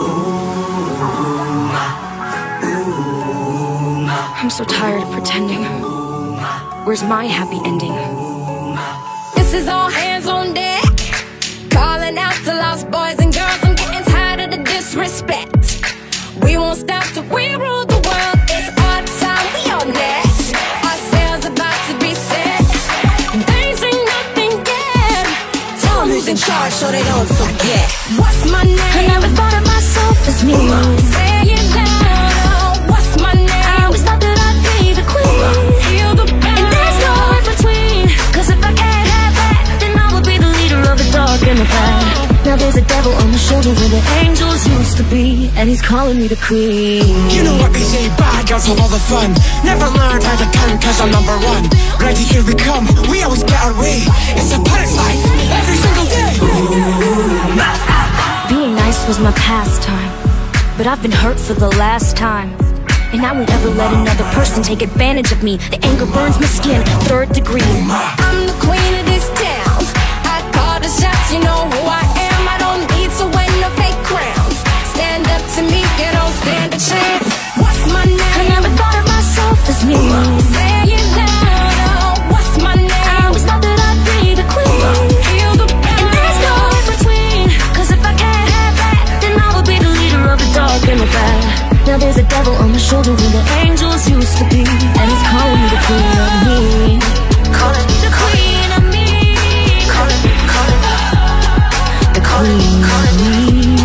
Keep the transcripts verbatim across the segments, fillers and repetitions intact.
I'm so tired of pretending. Where's my happy ending? This is all hands on deck, calling out to lost boys and girls. I'm getting tired of the disrespect. We won't stop till we rule the world. It's our time, we on next. Our sails about to be set. They say nothing yet. Tell them who's in charge so they don't forget. What's my name? I never thought of myself as me. Say it loud. What's my name? I always thought that I'd be the queen. Feel the power. And there's no in between. Cause if I can't have that, then I will be the leader of the dark and the bad. Now there's a devil on the shoulder where the angels used to be, and he's calling me the queen. You know what they say, bad girls have all the fun. Never learned how to count cause I'm number one. Ready, here we come, we always get our way. It's a pirate's life, every single day. Being nice was my pastime, but I've been hurt for the last time. And I won't ever let another person take advantage of me. The anger burns my skin, third degree. I'm the queen of this town. I call the shots, you know who I am. I don't need to wear no fake crowns. Stand up to me, you don't stand a chance. What's my name? I never thought of myself as me. Say it loud. What's my name? I always thought that I'd be the queen. Feel the power. And there's no in between. Cause if I can't have that, then I will be the leader of the dark and the bad. Now there's a devil on my shoulder where the angels used to be, and he's calling me the queen of me. Calling me the queen of me. Calling me, calling me the queen of me.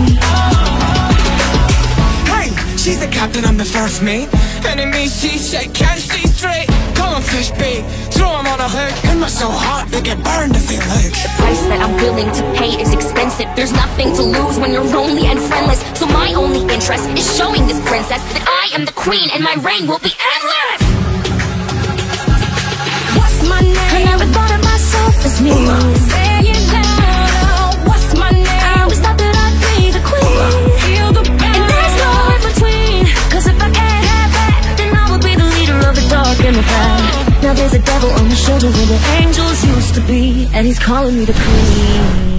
Hey, she's the captain, I'm the first mate. Enemy, she said, can't see straight. Call him fish bait, throw him on a hook. And we're so hot, they get burned if they look. The price that I'm willing to pay is expensive. There's nothing to lose when you're lonely and friendless. So my only interest is showing this princess that I am the queen and my reign will be endless. What's my name? I never thought of myself as me. Say it loud. What's my name? I always thought that I'd be the queen. Feel the power. And there's no in between. Cause if I can't have that, then I will be the leader of the dark and the bad. Now there's a devil on the shoulder where the angels used to be, and he's calling me the queen.